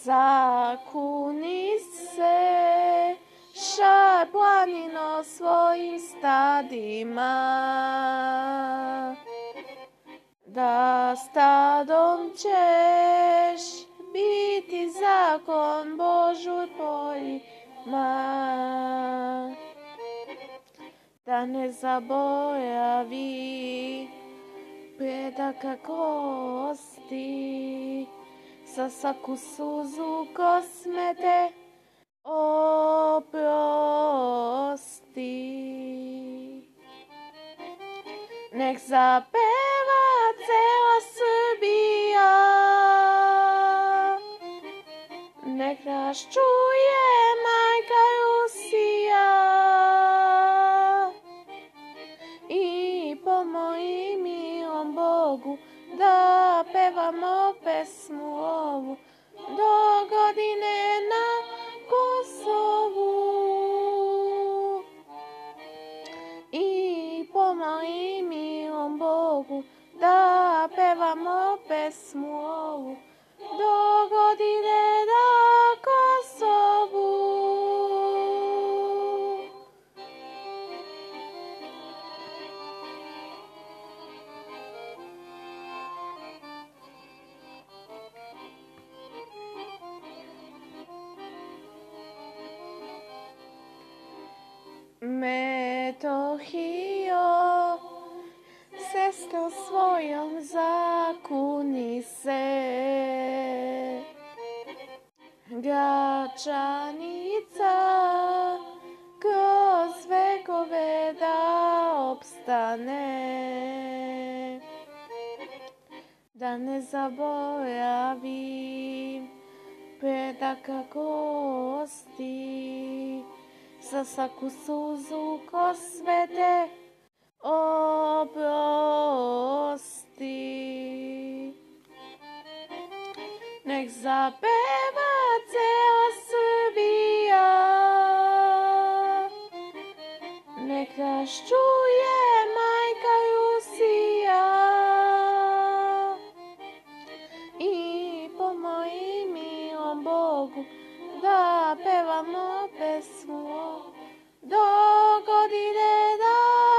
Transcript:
zakuni se, šaj planino svojim stadima, da stadom ćeš biti zakon Božoj poljima, da ne zaboravi predaka kosti, za svaku suzu ko smete oprosti. Nek zapeva cela Srbija, nek nas čuje majka Rusija i pomoji milom Bogu da pevamo pesmu ovu do godine na Kosovu. I pomoji milom Bogu da pevamo pesmu ovu do godine na Kosovu. Metohio, sestro svojom zakuni se, Gračanica kroz vekove da opstane, da ne zaboravim predaka kosti, za svaku suzu ko svete oprosti. Nek zapeva cela Srbija, nek nas čuje majka Rusija i pomoji milom Bogu da pevamo pesmu do godine da